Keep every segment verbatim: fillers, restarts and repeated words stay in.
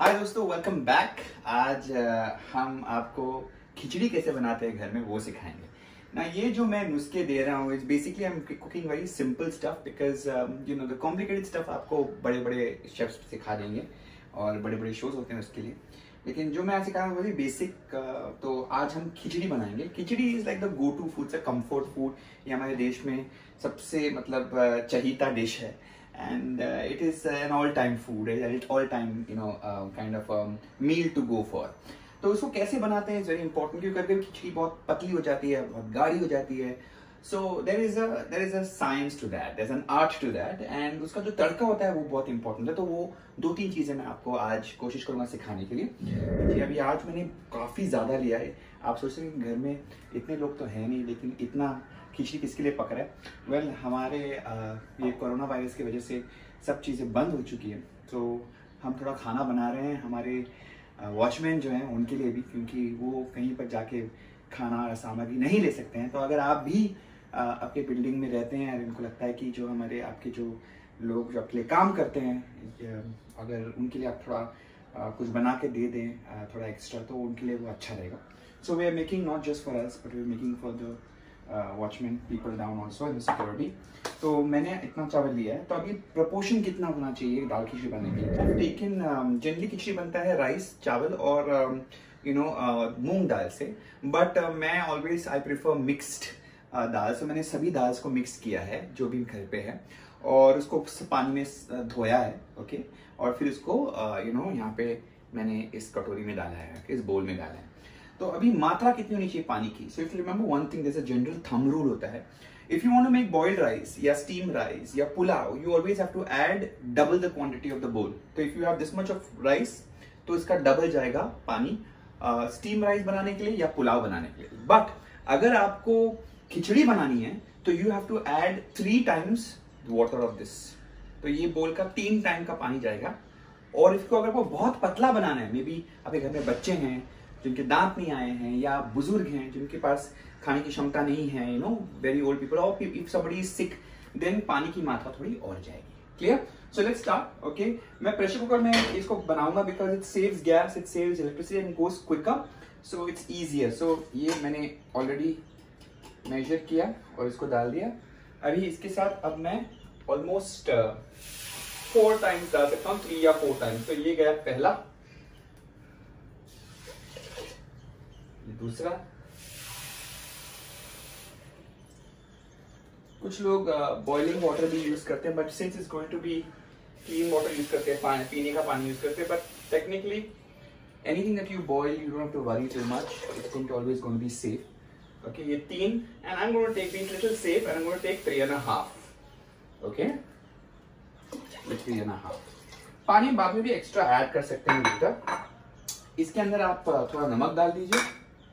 हाय दोस्तों, welcome back. आज uh, हम आपको खिचड़ी कैसे बनाते हैं घर में वो सिखाएंगे ना। ये जो मैं नुस्खे दे रहा हूँ it's basically I am cooking very simple stuff because you know the complicated stuff आपको बड़े बड़े शेफ्स सिखा देंगे और बड़े बड़े शोज होते हैं उसके लिए। लेकिन जो मैं आज सिखा रहा हूँ वेरी बेसिक। तो आज हम खिचड़ी बनाएंगे। Khichdi is like the go to food, say comfort food. ये हमारे देश में सबसे मतलब चहीता डिश है and uh, it is an all-time food, it's all-time you know uh, kind of um, meal to go for. तो इसको कैसे बनाते हैं इज वेरी इंपॉर्टेंट, क्योंकि कभी कभी खिचड़ी बहुत पतली हो जाती है, बहुत गाढ़ी हो जाती है। So there is a there is a science to that, there is an art to that, and उसका जो तड़का होता है वो बहुत इंपॉर्टेंट है। तो वो दो तीन चीजें मैं आपको आज कोशिश करूंगा सिखाने के लिए। जी अभी आज मैंने काफी ज्यादा लिया है। आप सोच रहे हैं घर में इतने लोग तो है नहीं, लेकिन इतना खिचड़ी किसके लिए पक रहा है? वेल well, हमारे आ, ये कोरोना वायरस की वजह से सब चीज़ें बंद हो चुकी है, तो हम थोड़ा खाना बना रहे हैं हमारे वॉचमैन जो हैं उनके लिए भी, क्योंकि वो कहीं पर जाके खाना सामग्री नहीं ले सकते हैं। तो अगर आप भी आ, आपके बिल्डिंग में रहते हैं और उनको लगता है कि जो हमारे आपके जो लोग जो आपके लिए काम करते हैं, अगर उनके लिए आप थोड़ा आ, कुछ बना के दे दें आ, थोड़ा एक्स्ट्रा, तो उनके लिए वो अच्छा रहेगा। So we are making not just for us but we are making for the watchman people down also in security. तो मैंने इतना चावल लिया है। तो अभी प्रपोर्शन कितना होना चाहिए दाल खिचड़ी बनने के लिए? लेकिन जनरली खिचड़ी बनता है राइस चावल और यू नो मूंग दाल से, बट uh, मैं always I prefer mixed dal. से मैंने सभी दाल्स को मिक्स किया है जो भी घर पे है, और उसको पानी में धोया है। ओके, और फिर उसको यू नो यहाँ पे मैंने इस कटोरी में डाला है, इस बोल में डाला है। तो अभी मात्रा कितनी होनी चाहिए पानी की? So if you remember one thing, there is a general thumb rule होता है। If you want to make boiled rice या स्टीम राइस या pulao, you always have to add double the quantity of the bowl. तो if you have this much of rice, तो इसका double जाएगा पानी steam uh, rice बनाने के लिए या पुलाव बनाने के लिए। बट अगर आपको खिचड़ी बनानी है तो you have to add three times water of this. तो ये बोल का तीन टाइम का पानी जाएगा। और इसको अगर आपको बहुत पतला बनाना है, मे बी आपके घर में बच्चे हैं जिनके दांत नहीं आए हैं, या बुजुर्ग हैं जिनके पास खाने की क्षमता नहीं है, you know very old people, और if somebody is sick, then पानी की मात्रा थोड़ी और जाएगी। Clear? So let's start. Okay, मैं प्रेशर कुकर में इसको बनाऊंगा because it saves gas, it saves electricity and goes quicker, so it's easier. So ये मैंने ऑलरेडी मेजर किया और इसको डाल दिया। अभी इसके साथ अब मैं ऑलमोस्ट फोर टाइम्स डाल सकता हूँ, थ्री या फोर टाइम्स। तो ये गया पहला, दूसरा। कुछ लोग बॉइलिंग वाटर भी यूज करते हैं, but since is going to be clean water use करते हैं, पानी पीने का पानी यूज करते हैं। But technically anything that you boil you don't have to worry too much, it's going to always going to be safe. Okay, ये तीन, and I am going to take this little safe, and I am going to take three and a half. Okay, three and a half. पानी बाद में भी extra add कर सकते हैं बेटा। इसके अंदर आप थोड़ा नमक डाल दीजिए,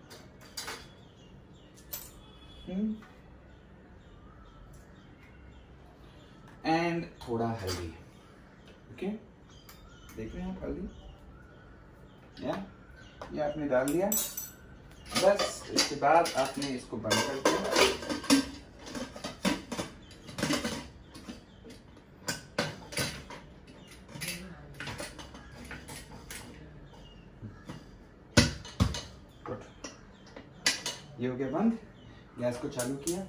एंड थोड़ा हल्दी। ओके, देख रहे हैं आप हल्दी, या ये आपने डाल दिया। बस इसके बाद आपने इसको बंद कर दिया। ये हो गया बंद। गैस को चालू किया,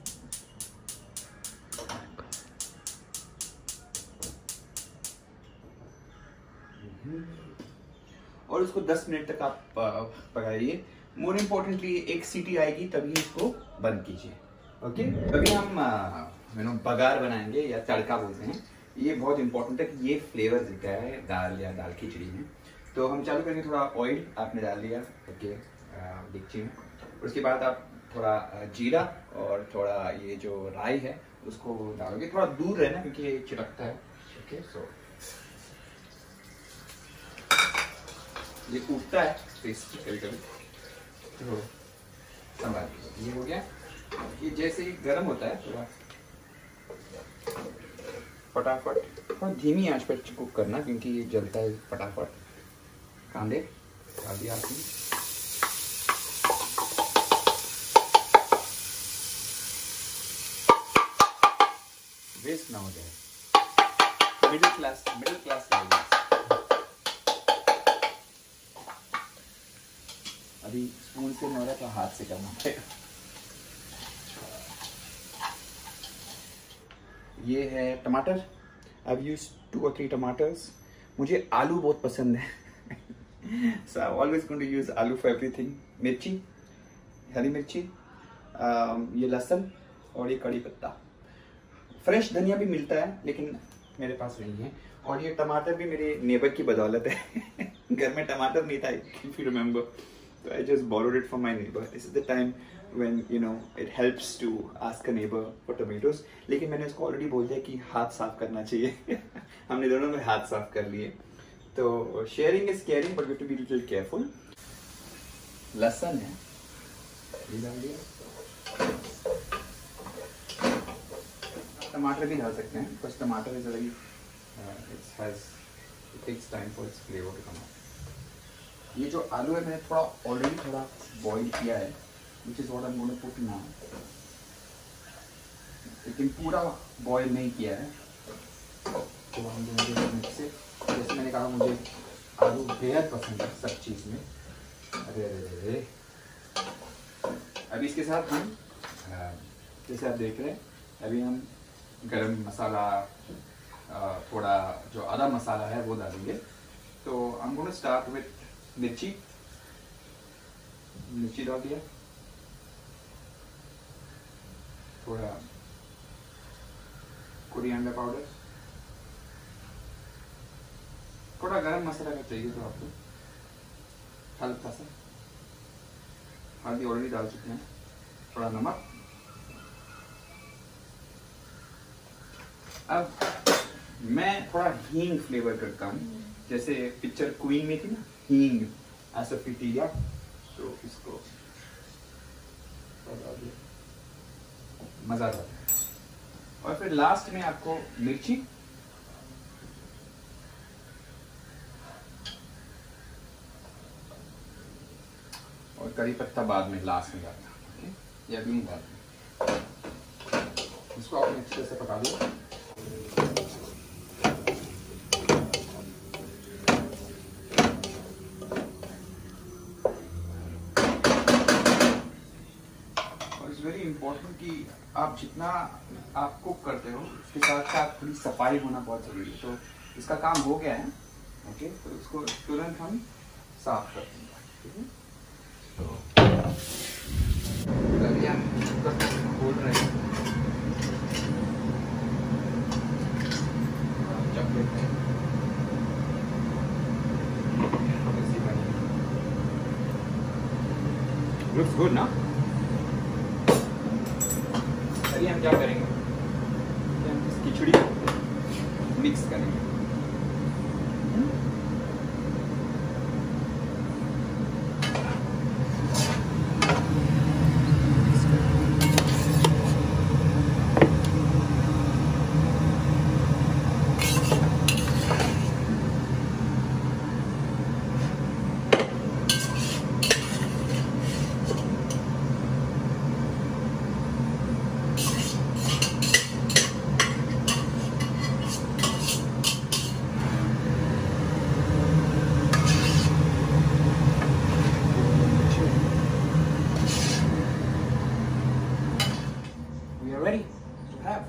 और उसको दस मिनट तक आप पकाइए। मोर इम्पोर्टेंटली एक सीटी आएगी तभी इसको बंद कीजिए। ओके, अभी हम यू नो बघार बनाएंगे या तड़का बोलते हैं। ये बहुत इंपॉर्टेंट है कि ये फ्लेवर देता है दाल या दाल खिचड़ी में। तो हम चालू करेंगे। थोड़ा ऑयल आपने डाल दिया ओके डेगची में। उसके बाद आप थोड़ा जीरा और थोड़ा ये जो राई है उसको डालोगे। थोड़ा दूर रहना क्योंकि ये चिपकता है। ओके, सो ये उठता है कभी कभी, तो संभाल। ये हो गया। ये जैसे ही गर्म होता है थोड़ा फटाफट और धीमी आंच पर कुक करना, क्योंकि ये जलता है फटाफट। कांदे डाल दिया आपने, वेस्ट ना हो जाए। मिडिल क्लास मिडिल क्लास अभी स्पून से नहीं हो रहा तो हाथ से करना पड़ेगा। ये है टमाटर, I've used two or three tomatoes। मुझे आलू बहुत पसंद है so I'm always going to use आलू for everything। मिर्ची, हरी मिर्ची, ये लहसुन और ये कड़ी पत्ता। फ्रेश धनिया भी मिलता है लेकिन मेरे पास नहीं है। और ये टमाटर भी मेरे नेबर की बदौलत है घर में टमाटर नहीं था, if you remember, so I just borrowed it from my neighbor। This is the time when you know it helps to ask a neighbor for tomatoes। लेकिन मैंने उसको ऑलरेडी बोल दिया कि हाथ साफ करना चाहिए हमने दोनों में हाथ साफ कर लिए। तो sharing is caring but we have to be little careful. लहसुन है, ये डाल दिया। टमाटर भी डाल सकते हैं, because tamatar is very it has it takes time for its flavour to come out. ये जो आलू है मैंने थोड़ा ऑलरेडी थोड़ा बॉईल किया है, which is what I'm going to put now। लेकिन पूरा बॉईल नहीं किया है तो हम देंगे मिक्स से। जैसे मैंने कहा मुझे आलू बेहद पसंद है सब चीज़ में। अरे अरे अरे अभी इसके साथ हम जैसे आप देख रहे हैं अभी हम गरम मसाला थोड़ा जो आधा मसाला है वो डालेंगे। तो I'm going to start with मिर्ची। मिर्ची डाल दिया, थोड़ा कोरिएंडर पाउडर, थोड़ा गरम मसाला का चाहिए तो आपको हल्का सा, हल्दी ऑलरेडी डाल चुके हैं, थोड़ा नमक। अब मैं थोड़ा हींग फ्लेवर करता हूँ, जैसे पिक्चर क्वीन में थी ना हींग ऐसा पिटिया, तो इसको मजा आता है। और फिर लास्ट में आपको मिर्ची और करी पत्ता बाद में लास्ट में डालना, ओके? या भी नहीं डालना। इसको आप अच्छे से पका लो। वेरी इंपॉर्टेंट कि आप जितना आप कुक करते हो उसके साथ साथ थोड़ी सफाई होना बहुत जरूरी है। तो इसका काम हो गया है, ओके? तो इसको तुरंत हम साफ कर देंगे, ठीक है? तो अभी हम खोल रहे हैं, चख लेते हैं। लुक्स गुड ना? हम क्या करेंगे, हम इस खिचड़ी को मिक्स करेंगे। Ready to have।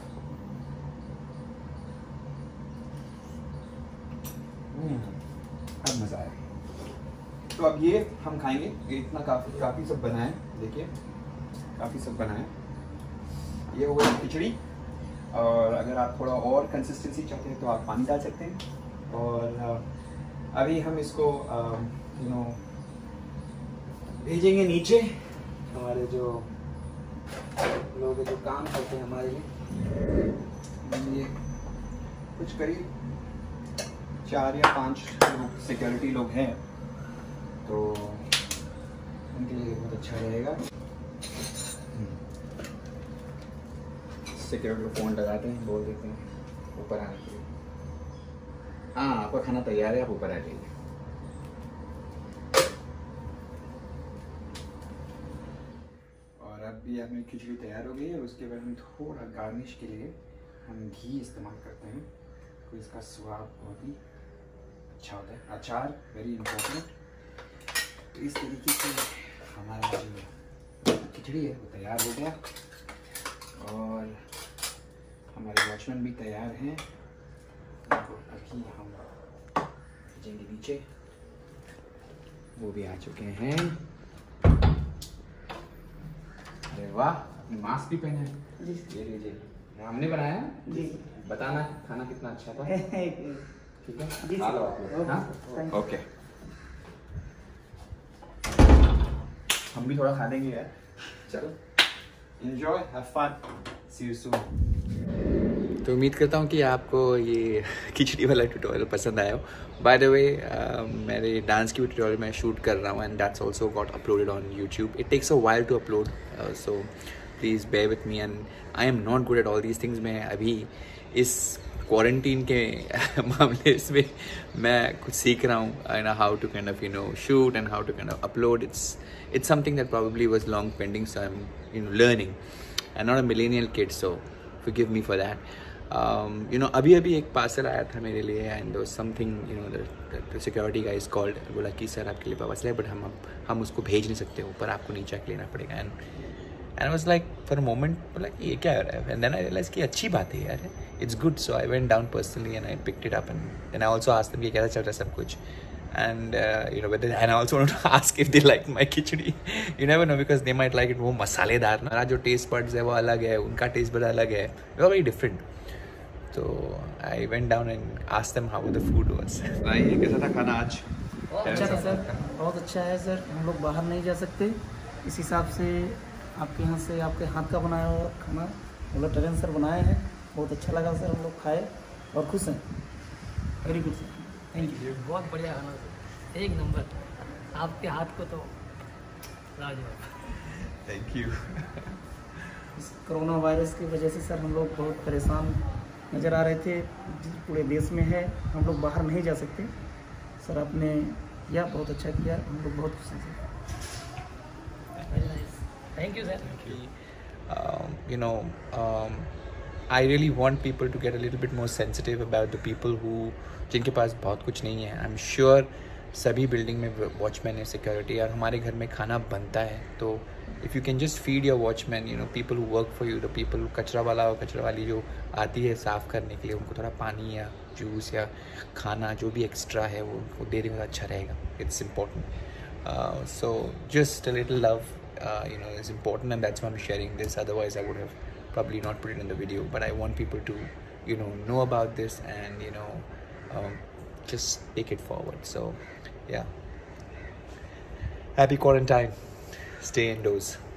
अब मजा आया। तो अब ये हम खाएंगे, ये इतना काफी काफी सब बना है, देखिए काफी सब बना है। ये हो गई खिचड़ी, और अगर आप थोड़ा और कंसिस्टेंसी चाहते हैं तो आप पानी डाल सकते हैं। और अभी हम इसको यू नो भेजेंगे नीचे। हमारे जो लोग जो काम करते हैं हमारे लिए, ये कुछ करीब चार या पांच सिक्योरिटी लोग हैं, तो उनके लिए बहुत अच्छा रहेगा। सिक्योरिटी को फ़ोन लगाते हैं, बोल देते हैं ऊपर आने के लिए, हाँ आपका खाना तैयार है, आप ऊपर आ जाइए। अभी हमें खिचड़ी तैयार हो गई है। उसके बाद हम थोड़ा गार्निश के लिए हम घी इस्तेमाल करते हैं, तो इसका स्वाद बहुत ही अच्छा होता है। अचार वेरी इम्पोर्टेंट। तो इस तरीके से हमारा जो खिचड़ी है वो तैयार हो गया और हमारे वॉचमैन भी तैयार हैं। अभी हम भेजेंगे नीचे, वो भी आ चुके हैं। अरे वाह, आपने मास्क भी पहना है जी। ये लीजिए, हमने बनाया जी। बताना खाना कितना अच्छा था। ठीक है, खा लो आप लोग। हाँ ओके, हम भी थोड़ा खा लेंगे यार। चलो, enjoy, have fun, see you soon. तो उम्मीद करता हूँ कि आपको ये खिचड़ी वाला ट्यूटोरियल पसंद आया हो। बाय द वे, मेरे डांस की ट्यूटोरियल मैं शूट कर रहा हूँ and that's also got uploaded on YouTube. It takes a while to upload, so please bear with me and I am not good at all these things. मैं अभी इस quarantine के मामले में मैं कुछ सीख रहा हूँ, I know how to kind of you know shoot and how to kind of upload. It's it's something that probably was long pending, so I am you know learning. I am not a millennial kid, so forgive me for that. Um, you know, अभी अभी एक parcel आया था मेरे लिए and something you know the security guys called, बोला कि sir आपके लिए पार्सल है बट हम हम उसको भेज नहीं सकते, ऊपर आपको नीचे आके लेना पड़ेगा। And and was like for a moment बोला कि ये क्या हो रहा है, एंड देन आई रियलाइज कि अच्छी बात है यार, it's good. So I went down personally and I picked it up and and I also asked them कि कैसा चल रहा है सब कुछ। And uh, you know, but then, and I also want to ask if they like my khichdi. You never know because they might like it वो मसालेदार ना। मेरा जो taste buds है वो अलग है, उनका taste bud अलग है, वो very different. So I went down and asked them how the food was. भाई ये कैसा था खाना आज? अच्छा था सर, बहुत अच्छा है सर। हम लोग बाहर नहीं जा सकते, इस हिसाब से आपके यहाँ से आपके हाथ का बनाया हुआ खाना मतलब टेरेंस सर बनाए हैं, बहुत अच्छा लगा सर। हम लोग खाए और खुश हैं। Very good sir, thank you. बहुत बढ़िया खाना, एक नंबर। आपके हाथ को तो लाजवाब। Thank you. इस कोरोना वायरस की वजह से सर हम लोग बहुत परेशान नज़र आ रहे थे, पूरे देश में है, हम लोग बाहर नहीं जा सकते। सर आपने किया, बहुत अच्छा किया, हम लोग बहुत खुश हैं sir. Thank you sir. You know, I really want people to get a little bit more sensitive about the people who जिनके पास बहुत कुछ नहीं है। आई एम श्योर सभी बिल्डिंग में वॉचमैन है, सिक्योरिटी, और हमारे घर में खाना बनता है। तो if you can just feed your watchman, you know people who work for you, the people कचरा वाला और कचरा वाली जो आती है साफ़ करने के लिए, उनको थोड़ा पानी या जूस या खाना जो भी एक्स्ट्रा है वो उनको दे देंगे, अच्छा रहेगा। It's important. So just a little love you know is important and that's why I'm sharing this. Otherwise I would have probably not put it in the video, but I want people to you know know about this and you know um, just take it forward. So yeah, happy quarantine, stay indoors.